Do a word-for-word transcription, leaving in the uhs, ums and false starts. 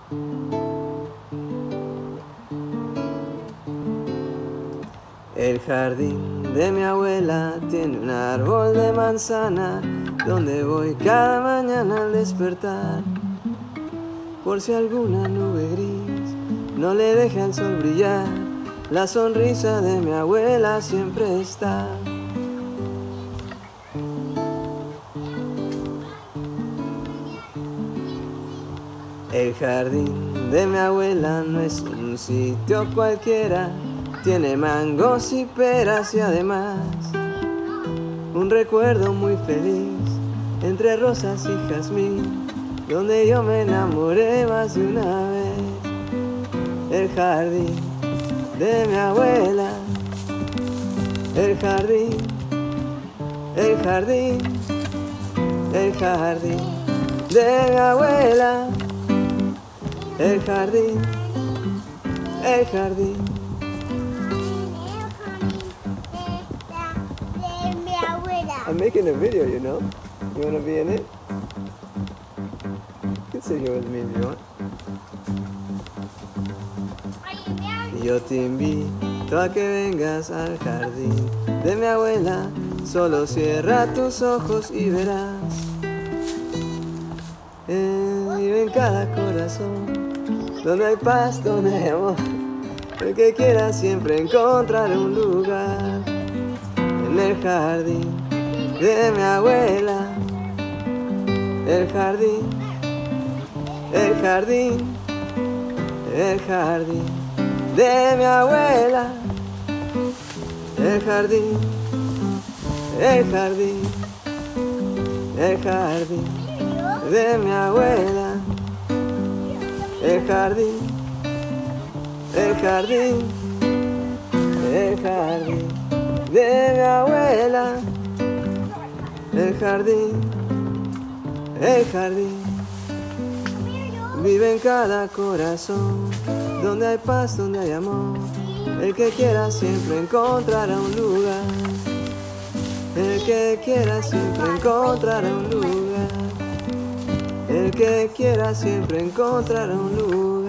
El jardín de mi abuela tiene un árbol de manzana donde voy cada mañana al despertar. Por si alguna nube gris no le deja el sol brillar, la sonrisa de mi abuela siempre está. El jardín de mi abuela no es un sitio cualquiera, tiene mangos y peras y además un recuerdo muy feliz entre rosas y jazmín, donde yo me enamoré más de una vez. El jardín de mi abuela, el jardín, el jardín, el jardín de mi abuela, el jardín, el jardín. I'm making a video, you know. You wanna be in it? You can sit here with me if you want. Y yo te invito a que vengas al jardín de mi abuela. Solo cierra tus ojos y verás. Eh, vive en cada corazón, donde hay paz, donde hay amor. El que quiera siempre encontrar un lugar en el jardín de mi abuela. El jardín, el jardín, el jardín de mi abuela. El jardín, el jardín, el jardín de mi abuela. El jardín, el jardín, el jardín de mi abuela. El jardín, el jardín, vive en cada corazón, donde hay paz, donde hay amor. El que quiera siempre encontrará un lugar. El que quiera siempre encontrará un lugar. El que quiera siempre encontrará un lugar.